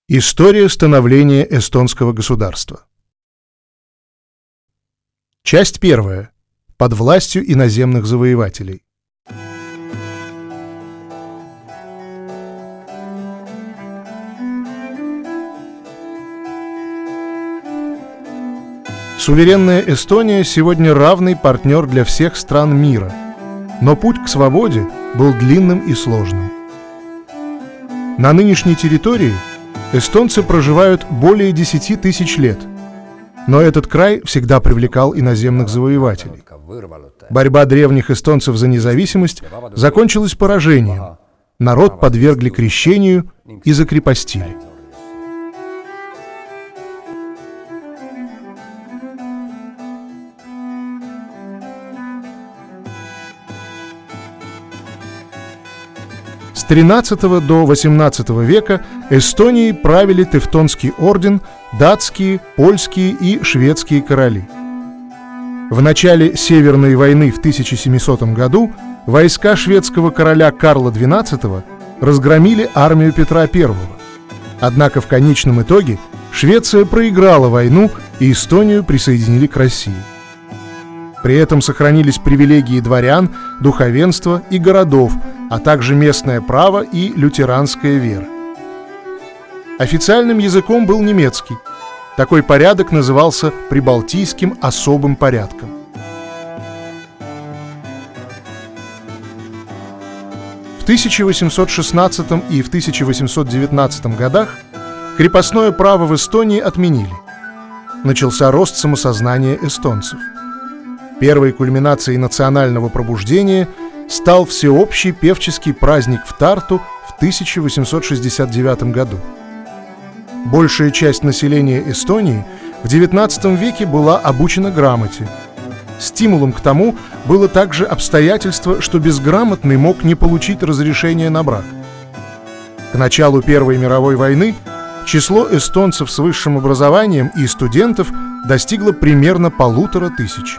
История становления эстонского государства. Часть первая. Под властью иноземных завоевателей. Суверенная Эстония сегодня равный партнер для всех стран мира, но путь к свободе был длинным и сложным. На нынешней территории эстонцы проживают более 10 тысяч лет, но этот край всегда привлекал иноземных завоевателей. Борьба древних эстонцев за независимость закончилась поражением. Народ подвергли крещению и закрепостили. С XIII до XVIII века Эстонией правили Тевтонский орден, датские, польские и шведские короли. В начале Северной войны в 1700 году войска шведского короля Карла XII разгромили армию Петра I. Однако в конечном итоге Швеция проиграла войну, и Эстонию присоединили к России. При этом сохранились привилегии дворян, духовенства и городов, а также местное право и лютеранская вера. Официальным языком был немецкий. Такой порядок назывался Прибалтийским особым порядком. В 1816 и в 1819 годах крепостное право в Эстонии отменили. Начался рост самосознания эстонцев. Первой кульминацией национального пробуждения стал всеобщий певческий праздник в Тарту в 1869 году. Большая часть населения Эстонии в XIX веке была обучена грамоте. Стимулом к тому было также обстоятельство, что безграмотный мог не получить разрешения на брак. К началу Первой мировой войны число эстонцев с высшим образованием и студентов достигло примерно 1500.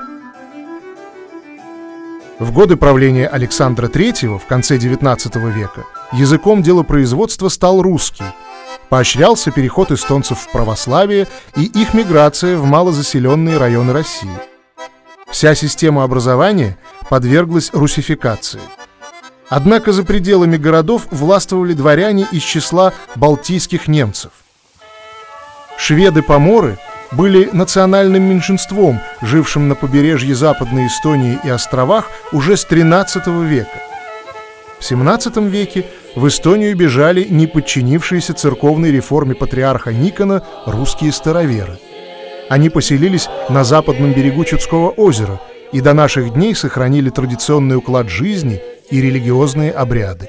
В годы правления Александра III в конце XIX века языком делопроизводства стал русский. Поощрялся переход эстонцев в православие и их миграция в малозаселенные районы России. Вся система образования подверглась русификации. Однако за пределами городов властвовали дворяне из числа балтийских немцев. Шведы-поморы были национальным меньшинством, жившим на побережье Западной Эстонии и островах уже с XIII века. В XVII веке в Эстонию бежали не подчинившиеся церковной реформе патриарха Никона русские староверы. Они поселились на западном берегу Чудского озера и до наших дней сохранили традиционный уклад жизни и религиозные обряды.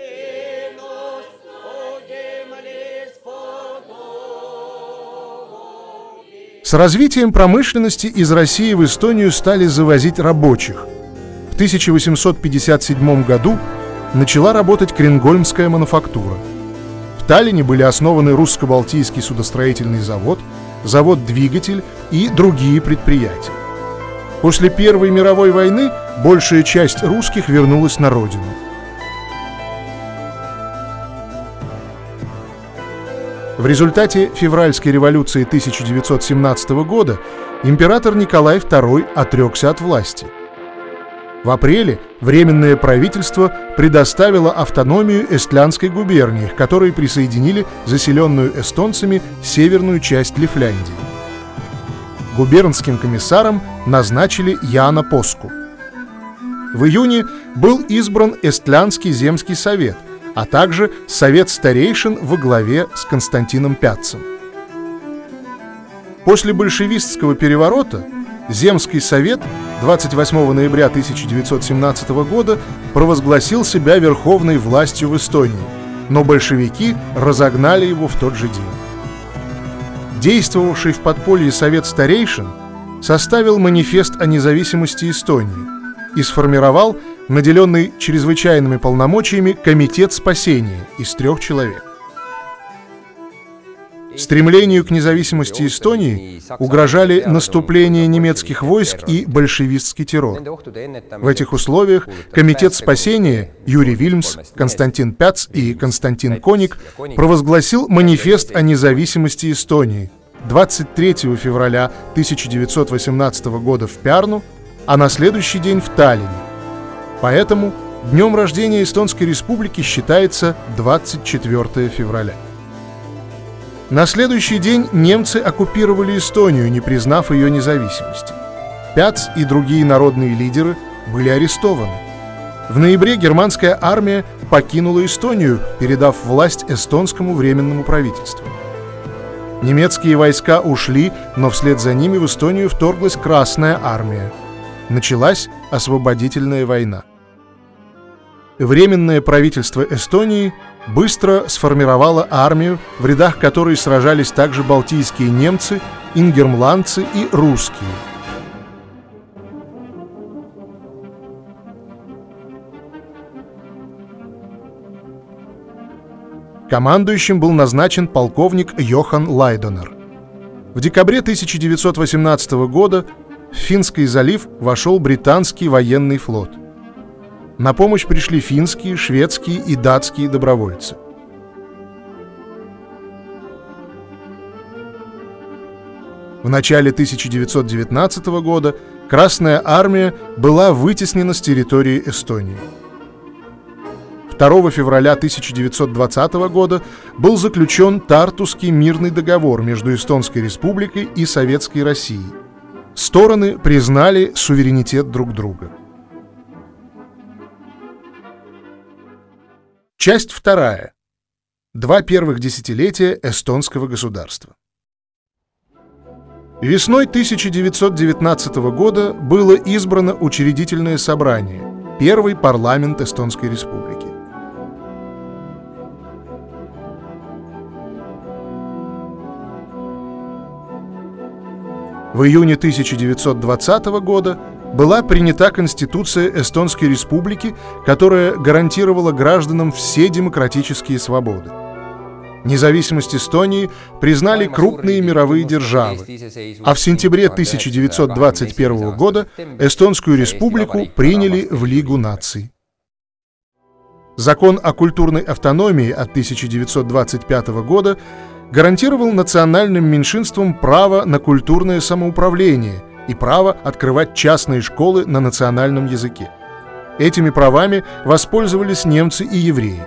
С развитием промышленности из России в Эстонию стали завозить рабочих. В 1857 году начала работать Кренгольмская мануфактура. В Таллине были основаны русско-балтийский судостроительный завод, завод-двигатель и другие предприятия. После Первой мировой войны большая часть русских вернулась на родину. В результате февральской революции 1917 года император Николай II отрекся от власти. В апреле Временное правительство предоставило автономию Эстлянской губернии, к которой присоединили заселенную эстонцами северную часть Лифляндии. Губернским комиссаром назначили Яна Поску. В июне был избран Эстлянский земский совет, а также совет старейшин во главе с Константином Пятцем. После большевистского переворота Земский совет 28 ноября 1917 года провозгласил себя верховной властью в Эстонии, но большевики разогнали его в тот же день. Действовавший в подполье совет старейшин составил манифест о независимости Эстонии и сформировал наделенный чрезвычайными полномочиями Комитет спасения из 3 человек. Стремлению к независимости Эстонии угрожали наступление немецких войск и большевистский террор. В этих условиях Комитет спасения Юрий Вильмс, Константин Пяц и Константин Коник провозгласил манифест о независимости Эстонии 23 февраля 1918 года в Пярну, а на следующий день в Таллине. Поэтому днем рождения Эстонской Республики считается 24 февраля. На следующий день немцы оккупировали Эстонию, не признав ее независимости. Пяц и другие народные лидеры были арестованы. В ноябре германская армия покинула Эстонию, передав власть эстонскому временному правительству. Немецкие войска ушли, но вслед за ними в Эстонию вторглась Красная армия. Началась освободительная война. Временное правительство Эстонии быстро сформировало армию, в рядах которой сражались также балтийские немцы, ингермландцы и русские. Командующим был назначен полковник Йохан Лайдонер. В декабре 1918 года в Финский залив вошел британский военный флот. На помощь пришли финские, шведские и датские добровольцы. В начале 1919 года Красная армия была вытеснена с территории Эстонии. 2 февраля 1920 года был заключен Тартусский мирный договор между Эстонской Республикой и Советской Россией. Стороны признали суверенитет друг друга. Часть 2. 2 первых десятилетия эстонского государства. Весной 1919 года было избрано Учредительное собрание, первый парламент Эстонской Республики. В июне 1920 года была принята Конституция Эстонской Республики, которая гарантировала гражданам все демократические свободы. Независимость Эстонии признали крупные мировые державы, а в сентябре 1921 года Эстонскую Республику приняли в Лигу наций. Закон о культурной автономии от 1925 года гарантировал национальным меньшинствам право на культурное самоуправление и право открывать частные школы на национальном языке. Этими правами воспользовались немцы и евреи.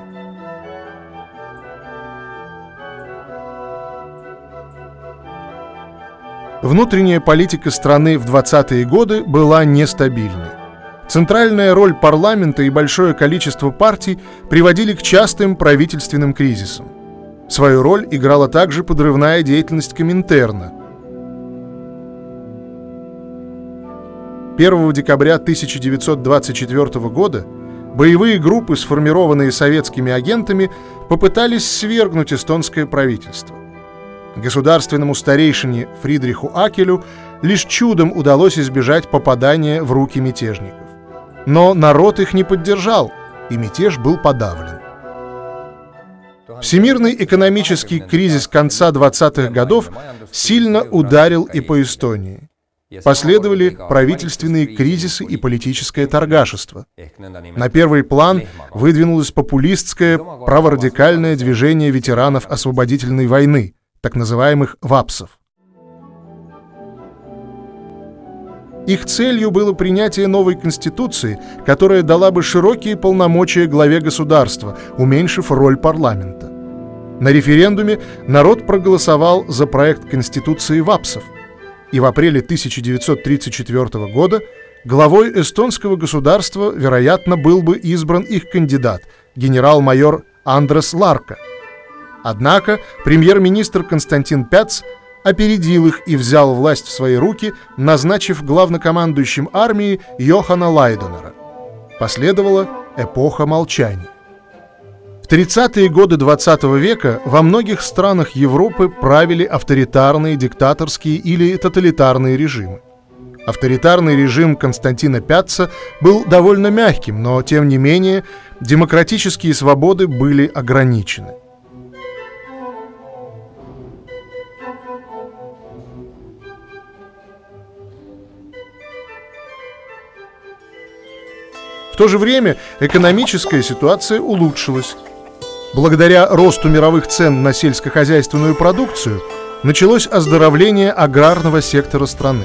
Внутренняя политика страны в 20-е годы была нестабильной. Центральная роль парламента и большое количество партий приводили к частым правительственным кризисам. Свою роль играла также подрывная деятельность Коминтерна. 1 декабря 1924 года боевые группы, сформированные советскими агентами, попытались свергнуть эстонское правительство. Государственному старейшине Фридриху Акелю лишь чудом удалось избежать попадания в руки мятежников. Но народ их не поддержал, и мятеж был подавлен. Всемирный экономический кризис конца 20-х годов сильно ударил и по Эстонии. Последовали правительственные кризисы и политическое торгашество. На первый план выдвинулось популистское праворадикальное движение ветеранов освободительной войны, так называемых ВАПСов. Их целью было принятие новой конституции, которая дала бы широкие полномочия главе государства, уменьшив роль парламента. На референдуме народ проголосовал за проект конституции ВАПСов, и в апреле 1934 года главой эстонского государства, вероятно, был бы избран их кандидат, генерал-майор Андрес Ларка. Однако премьер-министр Константин Пяц опередил их и взял власть в свои руки, назначив главнокомандующим армии Йохана Лайдонера. Последовала эпоха молчания. В 30-е годы XX века во многих странах Европы правили авторитарные, диктаторские или тоталитарные режимы. Авторитарный режим Константина Пятца был довольно мягким, но, тем не менее, демократические свободы были ограничены. то же время экономическая ситуация улучшилась. Благодаря росту мировых цен на сельскохозяйственную продукцию началось оздоровление аграрного сектора страны.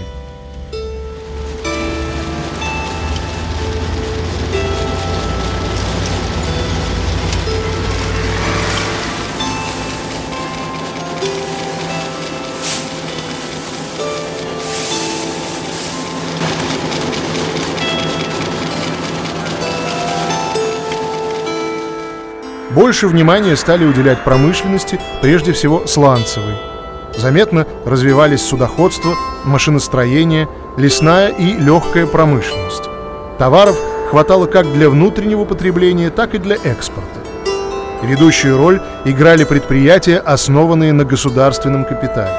Больше внимания стали уделять промышленности, прежде всего сланцевой. Заметно развивались судоходство, машиностроение, лесная и легкая промышленность. Товаров хватало как для внутреннего потребления, так и для экспорта. Ведущую роль играли предприятия, основанные на государственном капитале.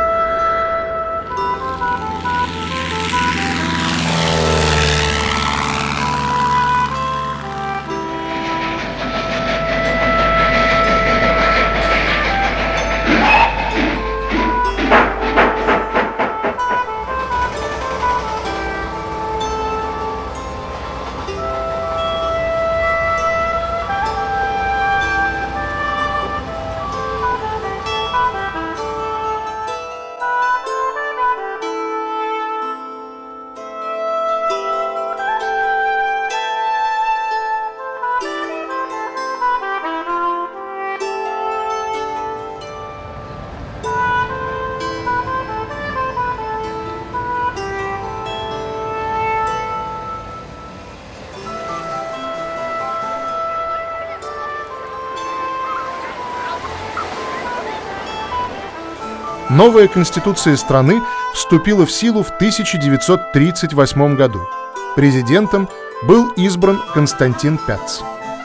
Новая конституция страны вступила в силу в 1938 году. Президентом был избран Константин Пяц.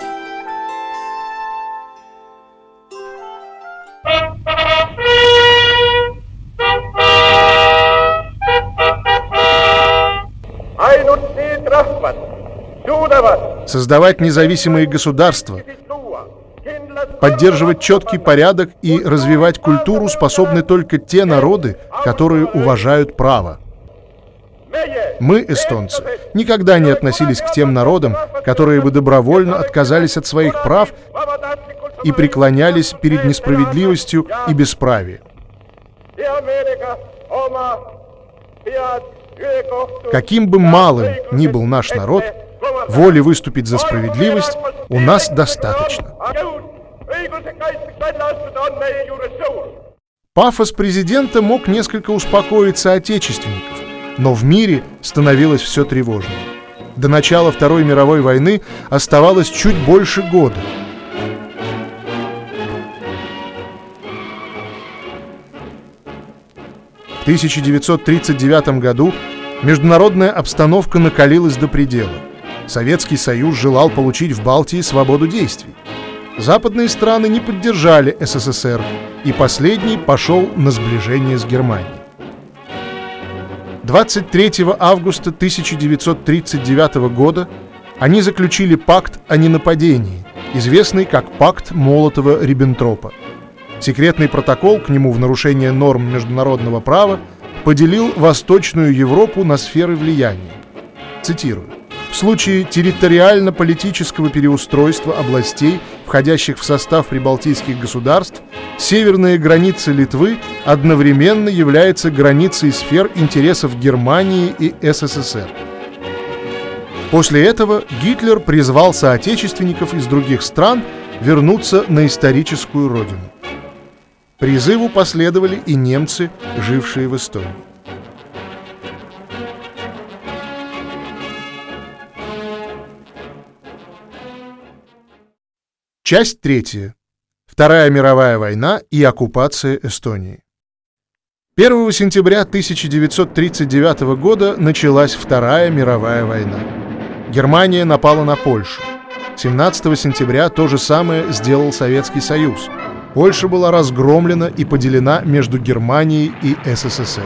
Создавать независимые государства, поддерживать четкий порядок и развивать культуру способны только те народы, которые уважают право. Мы, эстонцы, никогда не относились к тем народам, которые бы добровольно отказались от своих прав и преклонялись перед несправедливостью и бесправием. Каким бы малым ни был наш народ, воли выступить за справедливость у нас достаточно. Пафос президента мог несколько успокоить соотечественников, но в мире становилось все тревожнее. До начала Второй мировой войны оставалось чуть больше года. В 1939 году международная обстановка накалилась до предела. Советский Союз желал получить в Балтии свободу действий. Западные страны не поддержали СССР, и последний пошел на сближение с Германией. 23 августа 1939 года они заключили пакт о ненападении, известный как пакт Молотова-Риббентропа. Секретный протокол к нему в нарушение норм международного права поделил Восточную Европу на сферы влияния. Цитирую. В случае территориально-политического переустройства областей, входящих в состав прибалтийских государств, северная граница Литвы одновременно является границей сфер интересов Германии и СССР. После этого Гитлер призвал соотечественников из других стран вернуться на историческую родину. Призыву последовали и немцы, жившие в Эстонии. Часть 3. Вторая мировая война и оккупация Эстонии. 1 сентября 1939 года началась Вторая мировая война. Германия напала на Польшу. 17 сентября то же самое сделал Советский Союз. Польша была разгромлена и поделена между Германией и СССР.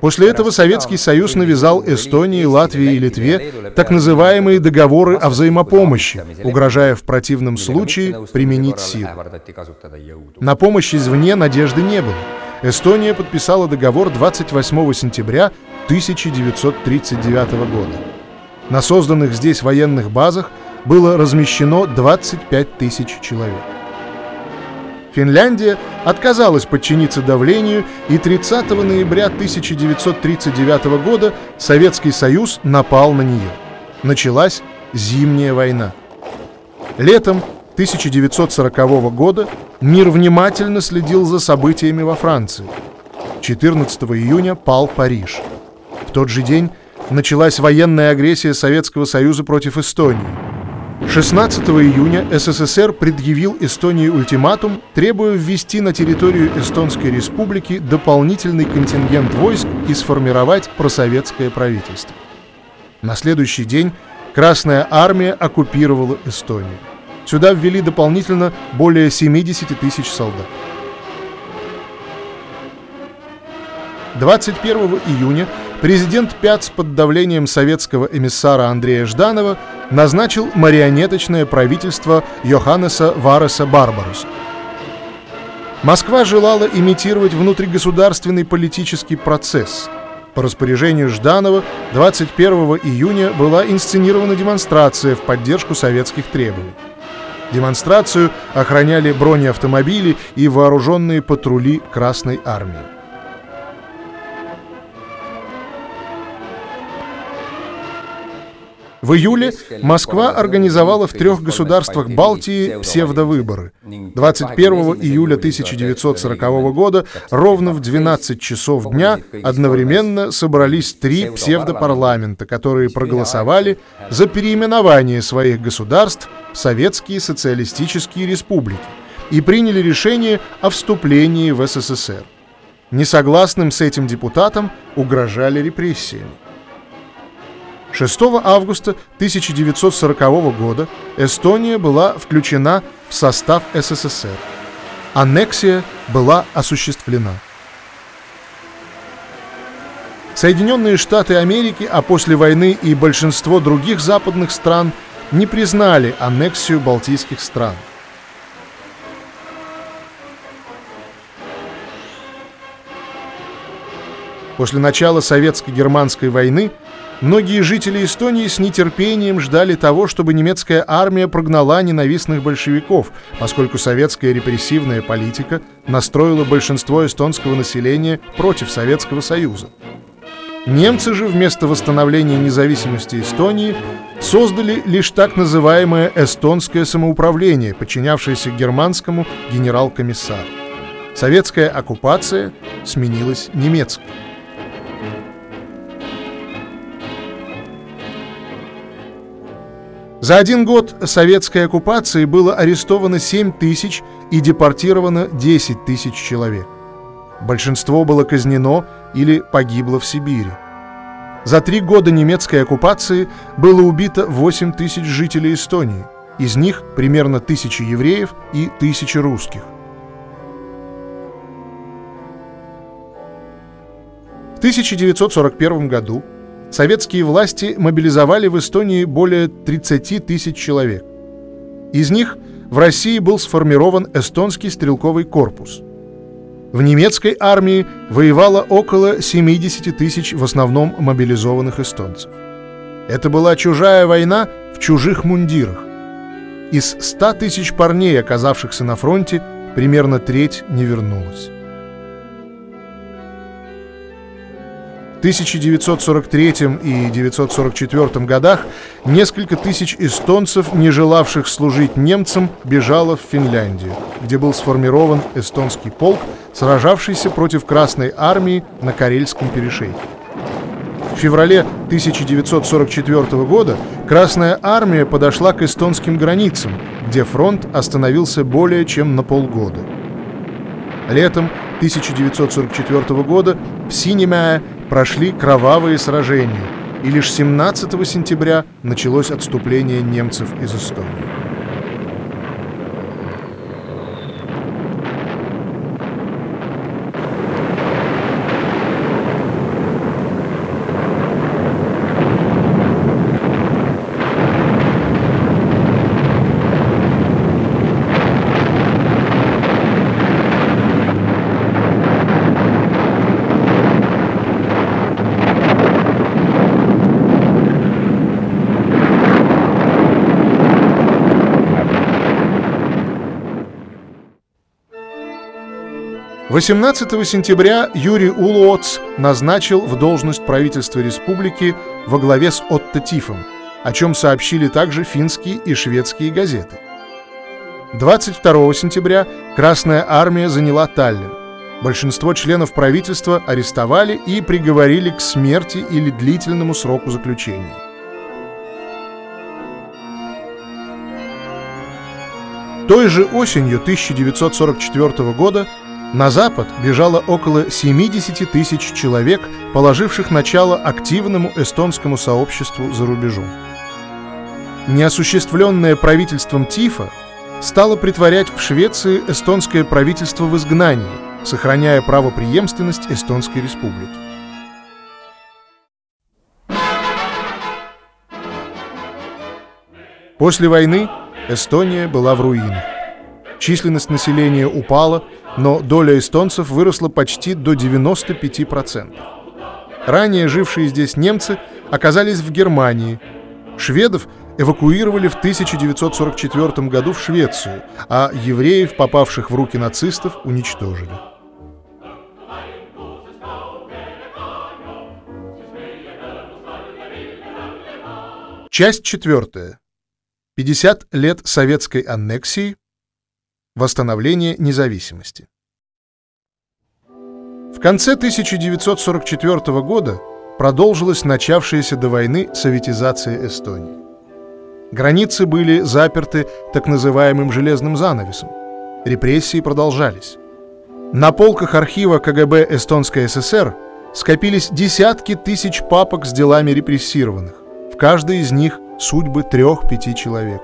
После этого Советский Союз навязал Эстонии, Латвии и Литве так называемые договоры о взаимопомощи, угрожая в противном случае применить силу. На помощь извне надежды не было. Эстония подписала договор 28 сентября 1939 года. На созданных здесь военных базах было размещено 25 тысяч человек. Финляндия отказалась подчиниться давлению, и 30 ноября 1939 года Советский Союз напал на нее. Началась Зимняя война. Летом 1940 года мир внимательно следил за событиями во Франции. 14 июня пал Париж. В тот же день началась военная агрессия Советского Союза против Эстонии. 16 июня СССР предъявил Эстонии ультиматум, требуя ввести на территорию Эстонской Республики дополнительный контингент войск и сформировать просоветское правительство. На следующий день Красная армия оккупировала Эстонию. Сюда ввели дополнительно более 70 тысяч солдат. 21 июня президент Пяц под давлением советского эмиссара Андрея Жданова назначил марионеточное правительство Йоханнеса Вареса Барбаруса. Москва желала имитировать внутригосударственный политический процесс. По распоряжению Жданова 21 июня была инсценирована демонстрация в поддержку советских требований. Демонстрацию охраняли бронеавтомобили и вооруженные патрули Красной армии. В июле Москва организовала в 3 государствах Балтии псевдовыборы. 21 июля 1940 года ровно в 12 часов дня одновременно собрались 3 псевдопарламента, которые проголосовали за переименование своих государств в Советские социалистические республики и приняли решение о вступлении в СССР. Несогласным с этим депутатам угрожали репрессиями. 6 августа 1940 года Эстония была включена в состав СССР. Аннексия была осуществлена. Соединенные Штаты Америки, а после войны и большинство других западных стран не признали аннексию балтийских стран. После начала Советско-германской войны многие жители Эстонии с нетерпением ждали того, чтобы немецкая армия прогнала ненавистных большевиков, поскольку советская репрессивная политика настроила большинство эстонского населения против Советского Союза. Немцы же вместо восстановления независимости Эстонии создали лишь так называемое эстонское самоуправление, подчинявшееся германскому генерал-комиссару. Советская оккупация сменилась немецкой. За 1 год советской оккупации было арестовано 7 тысяч и депортировано 10 тысяч человек. Большинство было казнено или погибло в Сибири. За 3 года немецкой оккупации было убито 8 тысяч жителей Эстонии, из них примерно 1000 евреев и 1000 русских. В 1941 году советские власти мобилизовали в Эстонии более 30 тысяч человек. Из них в России был сформирован эстонский стрелковый корпус. В немецкой армии воевало около 70 тысяч в основном мобилизованных эстонцев. Это была чужая война в чужих мундирах. Из 100 тысяч парней, оказавшихся на фронте, примерно треть не вернулась. В 1943 и 1944 годах несколько тысяч эстонцев, не желавших служить немцам, бежало в Финляндию, где был сформирован эстонский полк, сражавшийся против Красной армии на Карельском перешейке. В феврале 1944 года Красная армия подошла к эстонским границам, где фронт остановился более чем на полгода. Летом 1944 года в Синеmäe прошли кровавые сражения, и лишь 17 сентября началось отступление немцев из Эстонии. 18 сентября Юрий Улуоц назначил в должность правительства республики во главе с Отто Тифом, о чем сообщили также финские и шведские газеты. 22 сентября Красная армия заняла Таллин. Большинство членов правительства арестовали и приговорили к смерти или длительному сроку заключения. Той же осенью 1944 года на Запад бежало около 70 тысяч человек, положивших начало активному эстонскому сообществу за рубежом. Неосуществленное правительством Тифа стало претворять в Швеции эстонское правительство в изгнании, сохраняя правопреемственность Эстонской республики. После войны Эстония была в руинах. Численность населения упала, но доля эстонцев выросла почти до 95%. Ранее жившие здесь немцы оказались в Германии. Шведов эвакуировали в 1944 году в Швецию, а евреев, попавших в руки нацистов, уничтожили. Часть 4. 50 лет советской аннексии. Восстановление независимости. В конце 1944 года продолжилась начавшаяся до войны советизация Эстонии. Границы были заперты так называемым «железным занавесом». Репрессии продолжались. На полках архива КГБ Эстонской ССР скопились десятки тысяч папок с делами репрессированных. В каждой из них судьбы 3-5 человек.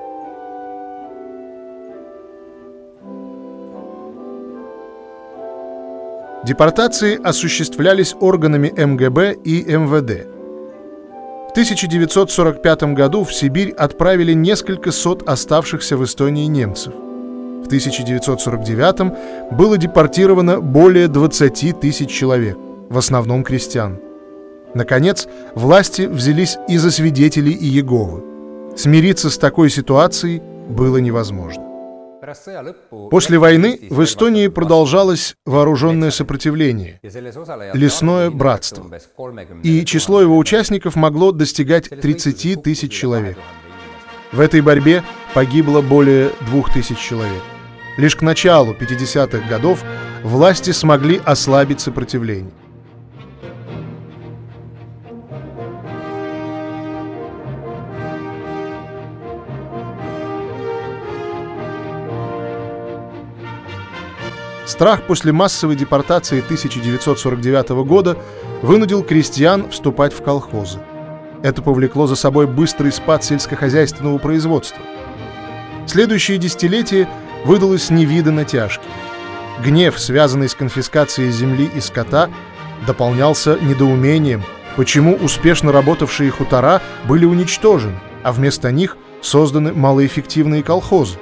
Депортации осуществлялись органами МГБ и МВД. В 1945 году в Сибирь отправили несколько сот оставшихся в Эстонии немцев. В 1949 было депортировано более 20 тысяч человек, в основном крестьян. Наконец, власти взялись и за свидетелей Иеговы. Смириться с такой ситуацией было невозможно. После войны в Эстонии продолжалось вооруженное сопротивление, лесное братство, и число его участников могло достигать 30 тысяч человек. В этой борьбе погибло более 2000 человек. Лишь к началу 50-х годов власти смогли ослабить сопротивление. Страх после массовой депортации 1949 года вынудил крестьян вступать в колхозы. Это повлекло за собой быстрый спад сельскохозяйственного производства. Следующее десятилетие выдалось невиданно тяжким. Гнев, связанный с конфискацией земли и скота, дополнялся недоумением, почему успешно работавшие хутора были уничтожены, а вместо них созданы малоэффективные колхозы.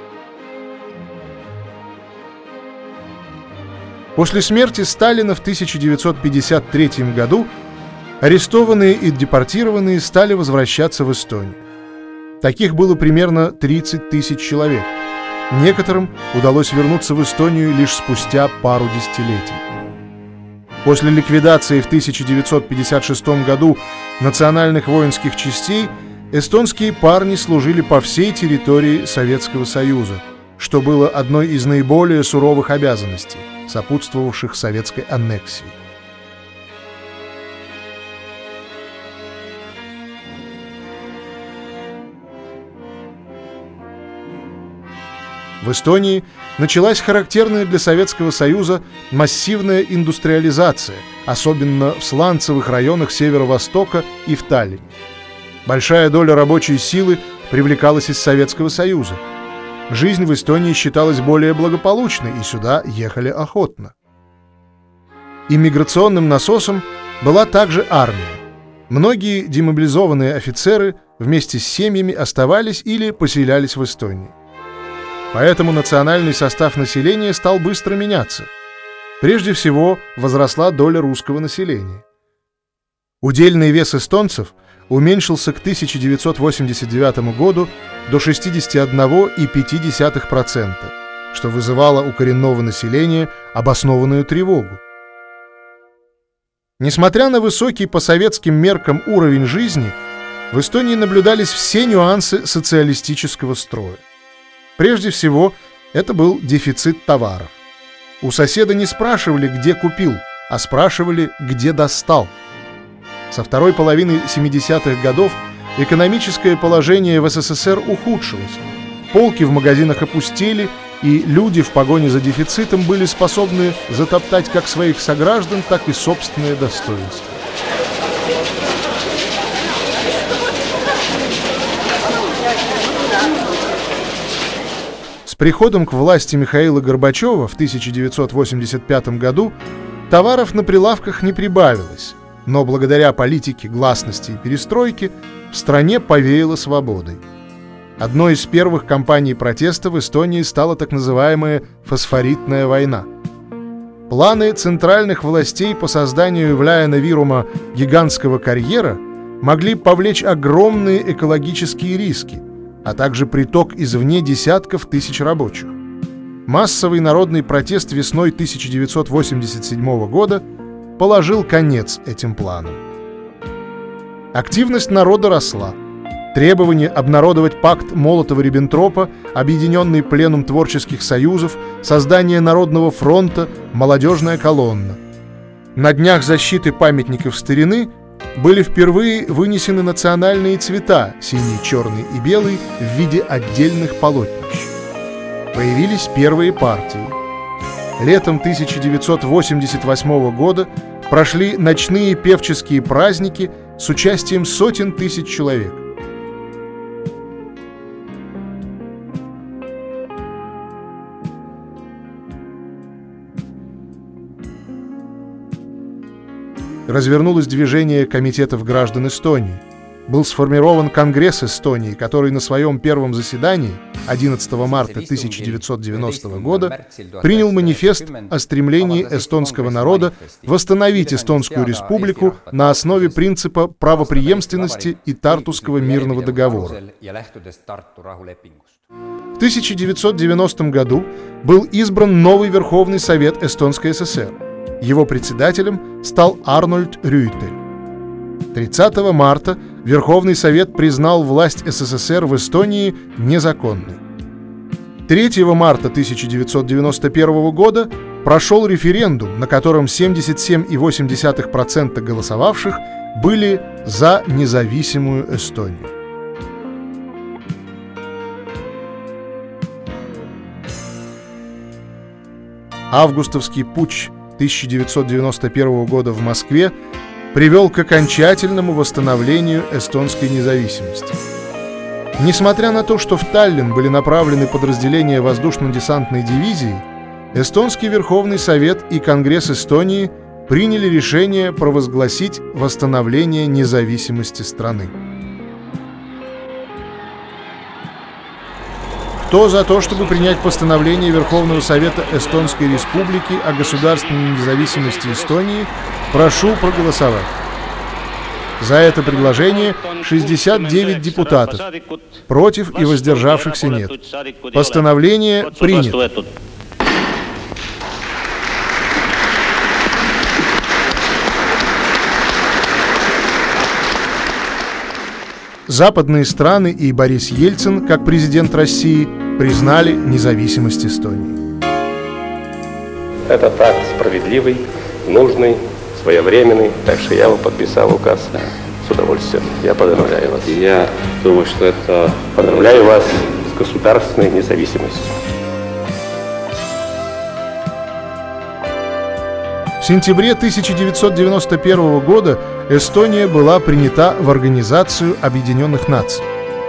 После смерти Сталина в 1953 году арестованные и депортированные стали возвращаться в Эстонию. Таких было примерно 30 тысяч человек. Некоторым удалось вернуться в Эстонию лишь спустя пару десятилетий. После ликвидации в 1956 году национальных воинских частей эстонские парни служили по всей территории Советского Союза, что было одной из наиболее суровых обязанностей, сопутствовавших советской аннексии. В Эстонии началась характерная для Советского Союза массивная индустриализация, особенно в сланцевых районах Северо-Востока и в Таллине. Большая доля рабочей силы привлекалась из Советского Союза. Жизнь в Эстонии считалась более благополучной, и сюда ехали охотно. Иммиграционным насосом была также армия. Многие демобилизованные офицеры вместе с семьями оставались или поселялись в Эстонии. Поэтому национальный состав населения стал быстро меняться. Прежде всего, возросла доля русского населения. Удельный вес эстонцев уменьшился к 1989 году до 61,5%, что вызывало у коренного населения обоснованную тревогу. Несмотря на высокий по советским меркам уровень жизни, в Эстонии наблюдались все нюансы социалистического строя. Прежде всего, это был дефицит товаров. У соседа не спрашивали, где купил, а спрашивали, где достал. Со второй половины 70-х годов экономическое положение в СССР ухудшилось. Полки в магазинах опустели, и люди в погоне за дефицитом были способны затоптать как своих сограждан, так и собственное достоинство. С приходом к власти Михаила Горбачева в 1985 году товаров на прилавках не прибавилось, но благодаря политике гласности и перестройки в стране повеяло свободой. Одной из первых кампаний протеста в Эстонии стала так называемая «фосфоритная война». Планы центральных властей по созданию в Лаяна-Вирума гигантского карьера могли повлечь огромные экологические риски, а также приток извне десятков тысяч рабочих. Массовый народный протест весной 1987 года положил конец этим планам. Активность народа росла. Требование обнародовать пакт Молотова-Риббентропа, объединенный пленум творческих союзов, создание Народного фронта, молодежная колонна. На днях защиты памятников старины были впервые вынесены национальные цвета синий, черный и белый в виде отдельных полотнищ. Появились первые партии. Летом 1988 года прошли ночные певческие праздники с участием сотен тысяч человек. Развернулось движение комитетов граждан Эстонии. Был сформирован Конгресс Эстонии, который на своем первом заседании 11 марта 1990 года принял манифест о стремлении эстонского народа восстановить Эстонскую республику на основе принципа правопреемственности и Тартусского мирного договора. В 1990 году был избран новый Верховный Совет Эстонской ССР. Его председателем стал Арнольд Рюйтель. 30 марта Верховный Совет признал власть СССР в Эстонии незаконной. 3 марта 1991 года прошел референдум, на котором 77,8% голосовавших были за независимую Эстонию. Августовский путч 1991 года в Москве привел к окончательному восстановлению эстонской независимости. Несмотря на то, что в Таллин были направлены подразделения воздушно-десантной дивизии, Эстонский Верховный Совет и Конгресс Эстонии приняли решение провозгласить восстановление независимости страны. Кто за то, чтобы принять постановление Верховного Совета Эстонской Республики о государственной независимости Эстонии, прошу проголосовать. За это предложение 69 депутатов, против и воздержавшихся нет. Постановление принято. Западные страны и Борис Ельцин, как президент России, признали независимость Эстонии. Этот акт справедливый, нужный, своевременный, так что я подписал указ с удовольствием. Я поздравляю вас. Я думаю, что это... Поздравляю вас с государственной независимостью. В сентябре 1991 года Эстония была принята в Организацию Объединенных Наций.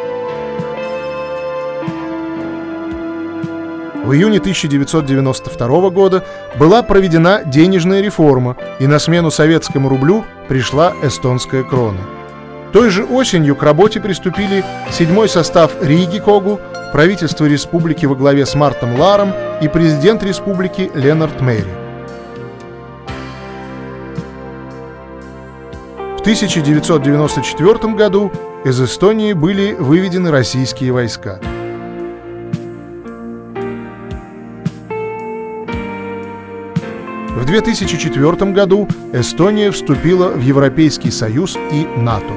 В июне 1992 года была проведена денежная реформа, и на смену советскому рублю пришла эстонская крона. Той же осенью к работе приступили 7-й состав Riigikogu, правительство республики во главе с Мартом Лааром и президент республики Лennart Meri. В 1994 году из Эстонии были выведены российские войска. В 2004 году Эстония вступила в Европейский Союз и НАТО.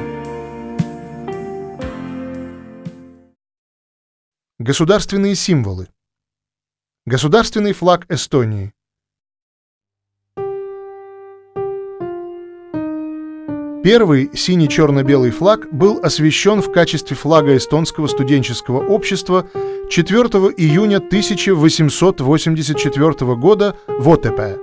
Государственные символы. Государственный флаг Эстонии. Первый синий-черно-белый флаг был освящен в качестве флага эстонского студенческого общества 4 июня 1884 года в Отепе.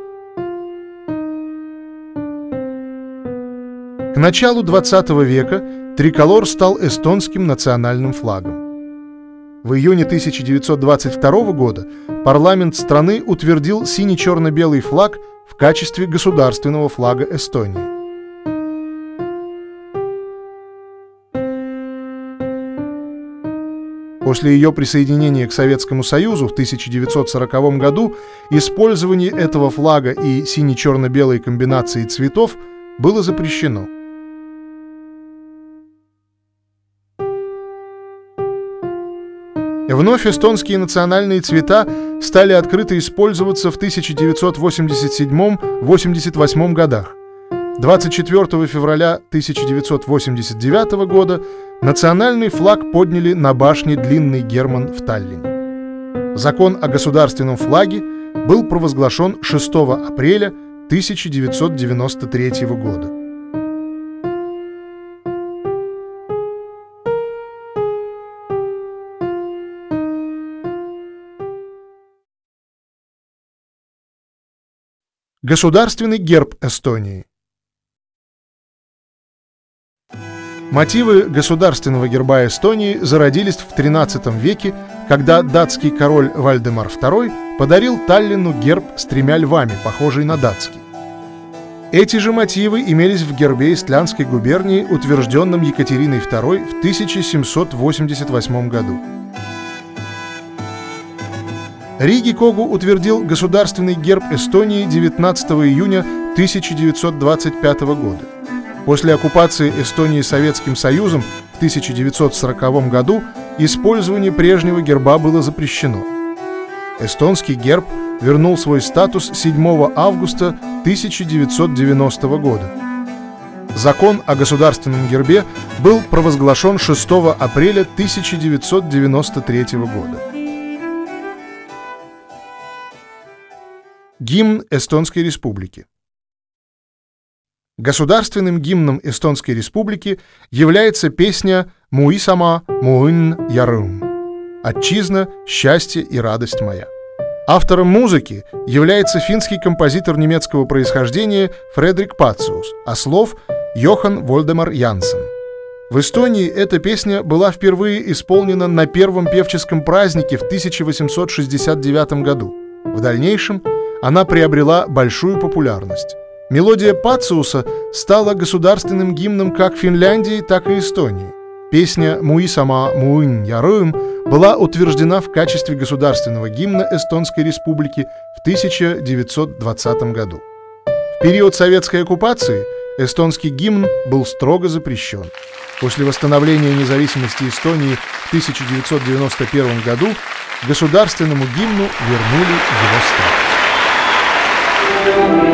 К началу XX века триколор стал эстонским национальным флагом. В июне 1922 года парламент страны утвердил синий-черно-белый флаг в качестве государственного флага Эстонии. После ее присоединения к Советскому Союзу в 1940 году использование этого флага и сине-черно-белой комбинации цветов было запрещено. Вновь эстонские национальные цвета стали открыто использоваться в 1987-88 годах. 24 февраля 1989 года национальный флаг подняли на башне Длинный Герман в Таллине. Закон о государственном флаге был провозглашен 6 апреля 1993 года. Государственный герб Эстонии. Мотивы государственного герба Эстонии зародились в XIII веке, когда датский король Вальдемар II подарил Таллину герб с 3 львами, похожий на датский. Эти же мотивы имелись в гербе Истлянской губернии, утвержденном Екатериной II в 1788 году. Риги-Когу утвердил государственный герб Эстонии 19 июня 1925 года. После оккупации Эстонии Советским Союзом в 1940 году использование прежнего герба было запрещено. Эстонский герб вернул свой статус 7 августа 1990 года. Закон о государственном гербе был провозглашен 6 апреля 1993 года. Гимн Эстонской Республики. Государственным гимном Эстонской Республики является песня «Mu isamaa, mu õnn ja rõõm» «Отчизна, счастье и радость моя». Автором музыки является финский композитор немецкого происхождения Фредрик Пациус, а слов – Йохан Вольдемар Янсен. В Эстонии эта песня была впервые исполнена на первом певческом празднике в 1869 году. В дальнейшем она приобрела большую популярность. Мелодия Пациуса стала государственным гимном как Финляндии, так и Эстонии. Песня «Mu isamaa, mu õnn ja rõõm» была утверждена в качестве государственного гимна Эстонской Республики в 1920 году. В период советской оккупации эстонский гимн был строго запрещен. После восстановления независимости Эстонии в 1991 году государственному гимну вернули его статус.